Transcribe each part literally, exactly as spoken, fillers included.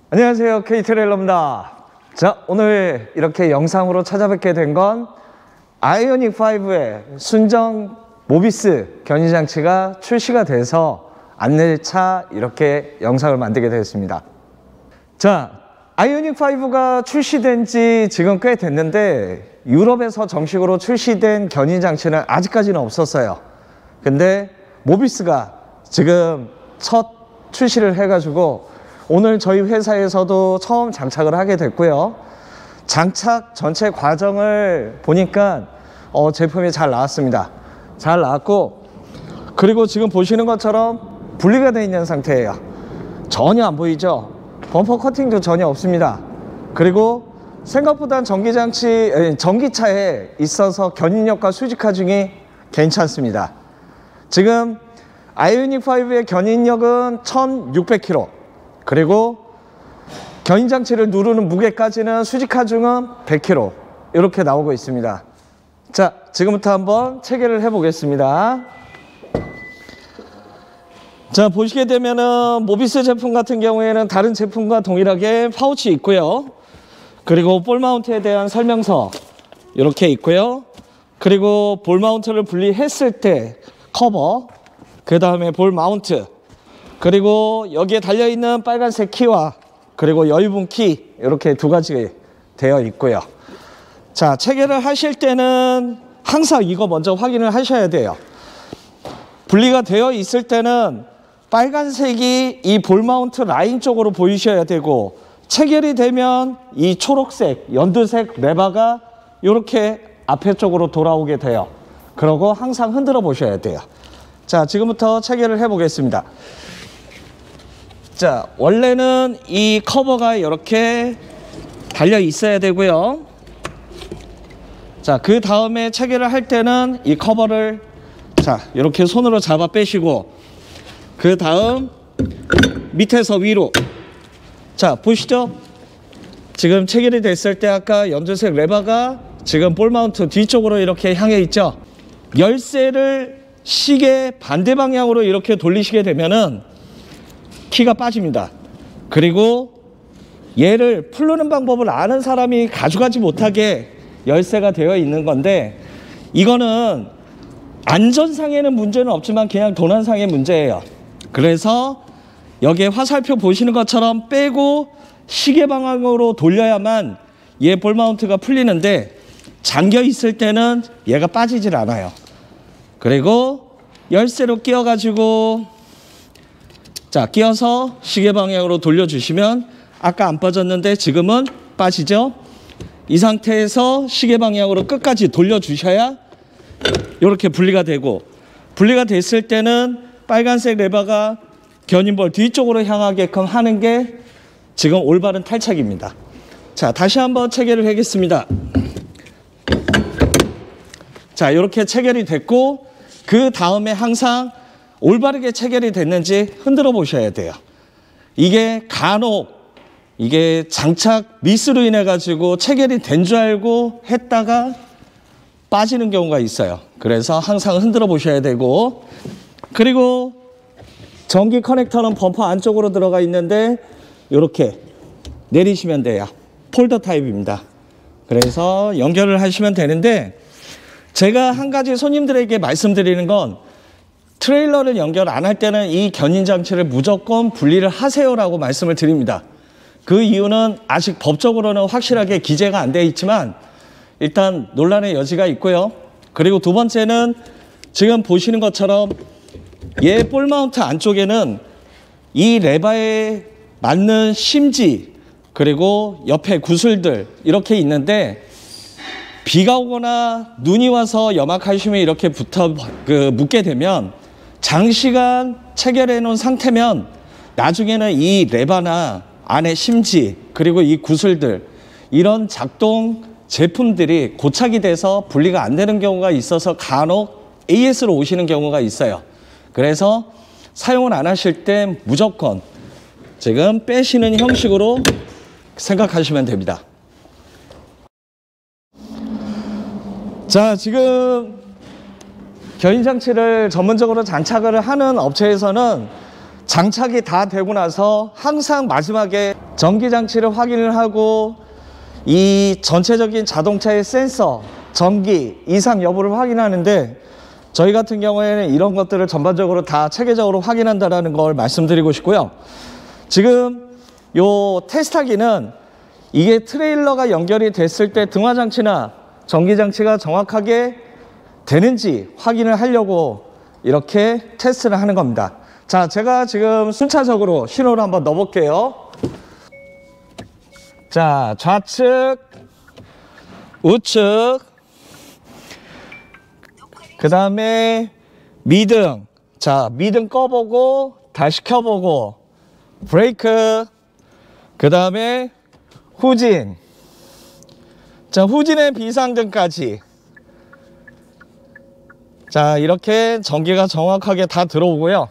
안녕하세요, K트레일러입니다. 자, 오늘 이렇게 영상으로 찾아뵙게 된 건 아이오닉 파이브의 순정 모비스 견인장치가 출시가 돼서 안내차 이렇게 영상을 만들게 되었습니다. 자, 아이오닉 파이브가 출시된 지 지금 꽤 됐는데 유럽에서 정식으로 출시된 견인장치는 아직까지는 없었어요. 근데 모비스가 지금 첫 출시를 해가지고 오늘 저희 회사에서도 처음 장착을 하게 됐고요. 장착 전체 과정을 보니까 어, 제품이 잘 나왔습니다. 잘 나왔고, 그리고 지금 보시는 것처럼 분리가 되어 있는 상태예요. 전혀 안 보이죠? 범퍼 커팅도 전혀 없습니다. 그리고 생각보다 전기장치, 전기차에 있어서 견인력과 수직화 중이 괜찮습니다. 지금 아이오닉 파이브의 견인력은 천육백 킬로그램, 그리고 견인장치를 누르는 무게까지는 수직하중은 백 킬로그램 이렇게 나오고 있습니다. 자, 지금부터 한번 체결을 해 보겠습니다. 자, 보시게 되면은 모비스 제품 같은 경우에는 다른 제품과 동일하게 파우치 있고요. 그리고 볼 마운트에 대한 설명서 이렇게 있고요. 그리고 볼 마운트를 분리했을 때 커버, 그 다음에 볼 마운트, 그리고 여기에 달려있는 빨간색 키와 그리고 여유분 키 이렇게 두 가지 되어 있고요. 자, 체결을 하실 때는 항상 이거 먼저 확인을 하셔야 돼요. 분리가 되어 있을 때는 빨간색이 이 볼 마운트 라인 쪽으로 보이셔야 되고, 체결이 되면 이 초록색, 연두색 레버가 이렇게 앞에 쪽으로 돌아오게 돼요. 그러고 항상 흔들어 보셔야 돼요. 자, 지금부터 체결을 해 보겠습니다. 자, 원래는 이 커버가 이렇게 달려 있어야 되고요. 자, 그 다음에 체결을 할 때는 이 커버를 자, 이렇게 손으로 잡아 빼시고, 그 다음 밑에서 위로, 자, 보시죠? 지금 체결이 됐을 때 아까 연두색 레버가 지금 볼 마운트 뒤쪽으로 이렇게 향해 있죠? 열쇠를 시계 반대 방향으로 이렇게 돌리시게 되면은 키가 빠집니다. 그리고 얘를 풀르는 방법을 아는 사람이 가져가지 못하게 열쇠가 되어 있는 건데, 이거는 안전상에는 문제는 없지만 그냥 도난상의 문제예요. 그래서 여기에 화살표 보시는 것처럼 빼고 시계 방향으로 돌려야만 얘 볼 마운트가 풀리는데, 잠겨 있을 때는 얘가 빠지질 않아요. 그리고 열쇠로 끼워 가지고 자, 끼워서 시계 방향으로 돌려주시면 아까 안 빠졌는데 지금은 빠지죠? 이 상태에서 시계 방향으로 끝까지 돌려주셔야 이렇게 분리가 되고, 분리가 됐을 때는 빨간색 레버가 견인볼 뒤쪽으로 향하게끔 하는 게 지금 올바른 탈착입니다. 자, 다시 한번 체결을 하겠습니다. 자, 이렇게 체결이 됐고, 그 다음에 항상 올바르게 체결이 됐는지 흔들어 보셔야 돼요. 이게 간혹 이게 장착 미스로 인해 가지고 체결이 된 줄 알고 했다가 빠지는 경우가 있어요. 그래서 항상 흔들어 보셔야 되고, 그리고 전기 커넥터는 범퍼 안쪽으로 들어가 있는데 이렇게 내리시면 돼요. 폴더 타입입니다. 그래서 연결을 하시면 되는데, 제가 한 가지 손님들에게 말씀드리는 건, 트레일러를 연결 안 할 때는 이 견인 장치를 무조건 분리를 하세요라고 말씀을 드립니다. 그 이유는 아직 법적으로는 확실하게 기재가 안 되어 있지만 일단 논란의 여지가 있고요. 그리고 두 번째는 지금 보시는 것처럼 얘 볼 마운트 안쪽에는 이 레버에 맞는 심지, 그리고 옆에 구슬들 이렇게 있는데, 비가 오거나 눈이 와서 염화칼슘이 이렇게 붙어 그 묻게 되면 장시간 체결해 놓은 상태면 나중에는 이 레버나 안에 심지, 그리고 이 구슬들, 이런 작동 제품들이 고착이 돼서 분리가 안 되는 경우가 있어서 간혹 에이에스로 오시는 경우가 있어요. 그래서 사용을 안 하실 때 무조건 지금 빼시는 형식으로 생각하시면 됩니다. 자, 지금 견인장치를 전문적으로 장착을 하는 업체에서는 장착이 다 되고 나서 항상 마지막에 전기장치를 확인을 하고 이 전체적인 자동차의 센서, 전기, 이상 여부를 확인하는데 저희 같은 경우에는 이런 것들을 전반적으로 다 체계적으로 확인한다는 걸 말씀드리고 싶고요. 지금 요 테스트하기는 이게 트레일러가 연결이 됐을 때 등화장치나 전기장치가 정확하게 되는지 확인을 하려고 이렇게 테스트를 하는 겁니다. 자, 제가 지금 순차적으로 신호를 한번 넣어볼게요. 자, 좌측, 우측, 그 다음에 미등. 자, 미등 꺼보고 다시 켜보고 브레이크, 그 다음에 후진. 자, 후진의 비상등까지. 자, 이렇게 전기가 정확하게 다 들어오고요.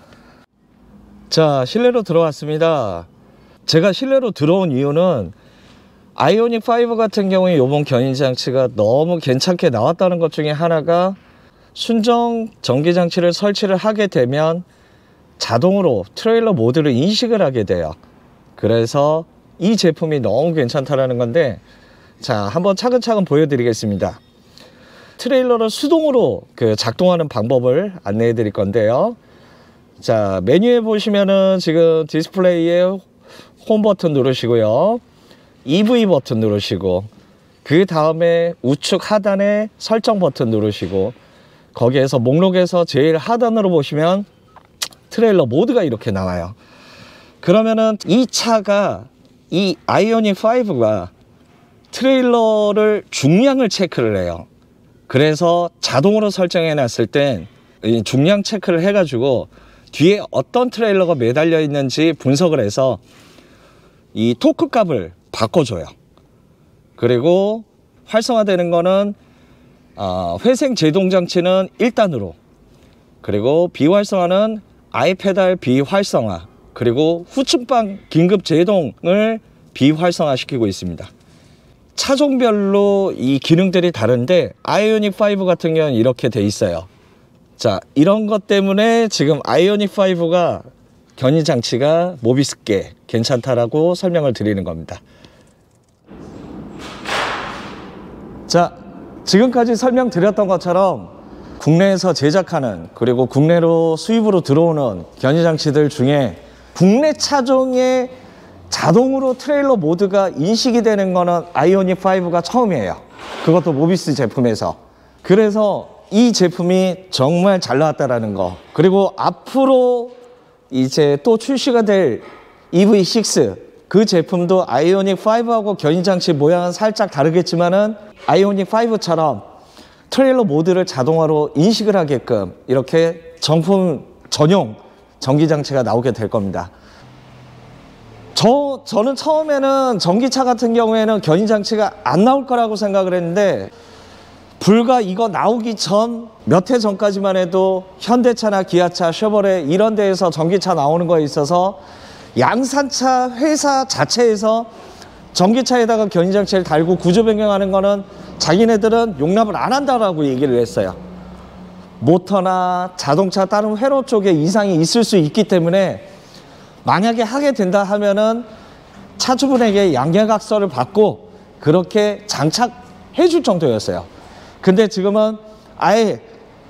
자, 실내로 들어왔습니다. 제가 실내로 들어온 이유는 아이오닉 파이브 같은 경우에 이번 견인장치가 너무 괜찮게 나왔다는 것 중에 하나가 순정 전기장치를 설치를 하게 되면 자동으로 트레일러 모드를 인식을 하게 돼요. 그래서 이 제품이 너무 괜찮다라는 건데, 자, 한번 차근차근 보여드리겠습니다. 트레일러를 수동으로 그 작동하는 방법을 안내해 드릴 건데요. 자, 메뉴에 보시면은 지금 디스플레이에 홈 버튼 누르시고요, 이브이 버튼 누르시고, 그 다음에 우측 하단에 설정 버튼 누르시고, 거기에서 목록에서 제일 하단으로 보시면 트레일러 모드가 이렇게 나와요. 그러면은 이 차가, 이 아이오닉 파이브가 트레일러를 중량을 체크를 해요. 그래서 자동으로 설정해 놨을 땐 중량 체크를 해 가지고 뒤에 어떤 트레일러가 매달려 있는지 분석을 해서 이 토크 값을 바꿔줘요. 그리고 활성화되는 거는 어, 회생 제동 장치는 일 단으로, 그리고 비활성화는 아이페달 비활성화, 그리고 후측방 긴급 제동을 비활성화 시키고 있습니다. 차종별로 이 기능들이 다른데 아이오닉 파이브 같은 경우는 이렇게 돼 있어요. 자, 이런 것 때문에 지금 아이오닉 파이브가 견인 장치가 모비스께 괜찮다라고 설명을 드리는 겁니다. 자, 지금까지 설명드렸던 것처럼 국내에서 제작하는, 그리고 국내로 수입으로 들어오는 견인 장치들 중에 국내 차종의 자동으로 트레일러 모드가 인식이 되는 거는 아이오닉 파이브가 처음이에요. 그것도 모비스 제품에서. 그래서 이 제품이 정말 잘 나왔다라는 거, 그리고 앞으로 이제 또 출시가 될 이브이 식스, 그 제품도 아이오닉 파이브하고 견인장치 모양은 살짝 다르겠지만은 아이오닉 파이브처럼 트레일러 모드를 자동화로 인식을 하게끔 이렇게 정품 전용 전기장치가 나오게 될 겁니다. 저, 저는 처음에는 전기차 같은 경우에는 견인장치가 안 나올 거라고 생각을 했는데, 불과 이거 나오기 전 몇 해 전까지만 해도 현대차나 기아차, 쉐보레 이런 데에서 전기차 나오는 거에 있어서 양산차 회사 자체에서 전기차에다가 견인장치를 달고 구조 변경하는 거는 자기네들은 용납을 안 한다라고 얘기를 했어요. 모터나 자동차 다른 회로 쪽에 이상이 있을 수 있기 때문에 만약에 하게 된다 하면은 차주분에게 양해각서를 받고 그렇게 장착해 줄 정도였어요. 근데 지금은 아예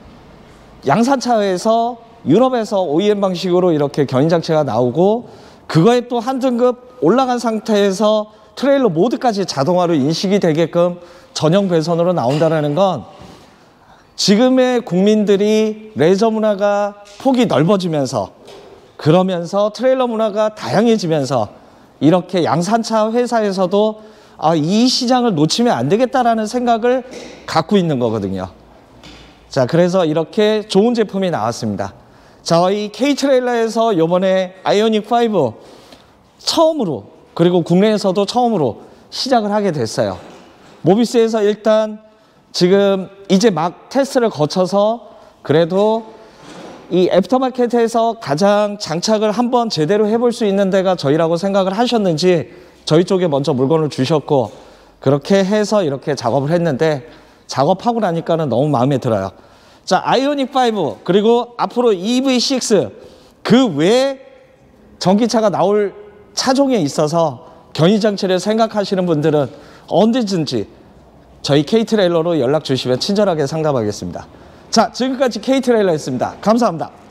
양산차에서 유럽에서 오이엠 방식으로 이렇게 견인장치가 나오고, 그거에 또 한 등급 올라간 상태에서 트레일러 모드까지 자동화로 인식이 되게끔 전용 배선으로 나온다는 건 지금의 국민들이 레저 문화가 폭이 넓어지면서, 그러면서 트레일러 문화가 다양해지면서 이렇게 양산차 회사에서도 아, 이 시장을 놓치면 안 되겠다라는 생각을 갖고 있는 거거든요. 자, 그래서 이렇게 좋은 제품이 나왔습니다. 저희 K-트레일러에서 이번에 아이오닉 파이브 처음으로, 그리고 국내에서도 처음으로 시작을 하게 됐어요. 모비스에서 일단 지금 이제 막 테스트를 거쳐서 그래도 이 애프터마켓에서 가장 장착을 한번 제대로 해볼 수 있는 데가 저희라고 생각을 하셨는지 저희 쪽에 먼저 물건을 주셨고, 그렇게 해서 이렇게 작업을 했는데, 작업하고 나니까는 너무 마음에 들어요. 자, 아이오닉 파이브, 그리고 앞으로 이브이 식스, 그 외에 전기차가 나올 차종에 있어서 견인장치를 생각하시는 분들은 언제든지 저희 K트레일러로 연락 주시면 친절하게 상담하겠습니다. 자, 지금까지 K트레일러였습니다. 감사합니다.